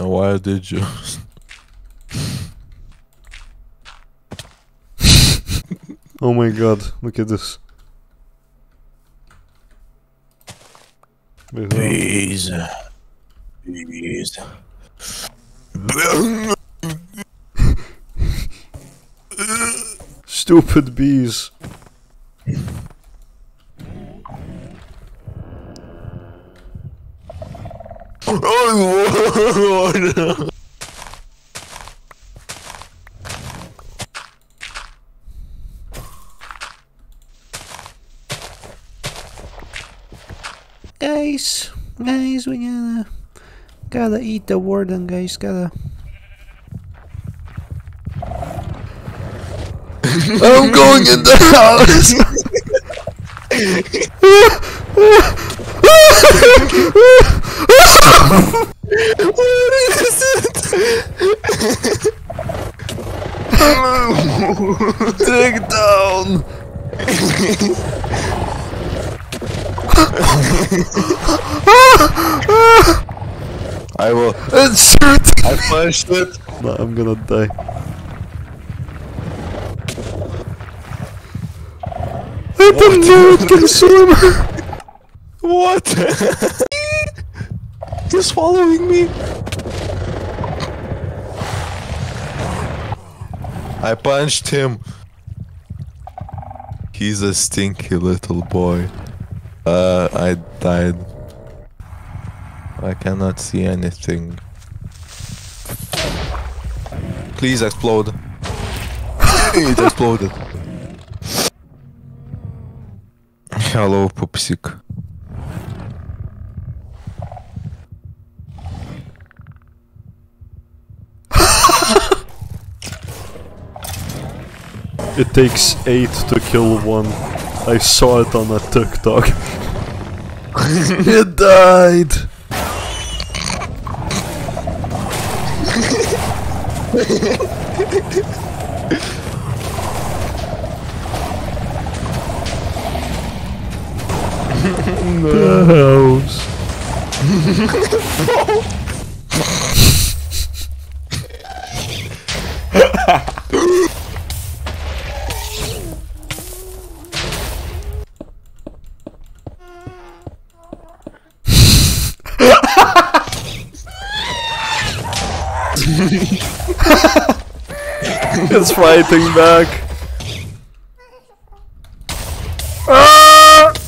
Why did you? Oh my god, look at this. Bees. Bees. Stupid bees. Oh, Guys, we gotta eat the warden, guys, gotta. I'm going in the house. What is it? Dig down. I will. Shoot! I punched it. No, I'm gonna die. I didn't know it can swim. What? He's following me. I punched him. He's a stinky little boy. I died. I cannot see anything. Please explode. It exploded. Hello, Pupsik. It takes 8 to kill one. I saw it on a TikTok. It died! The house. It's fighting back. Ah!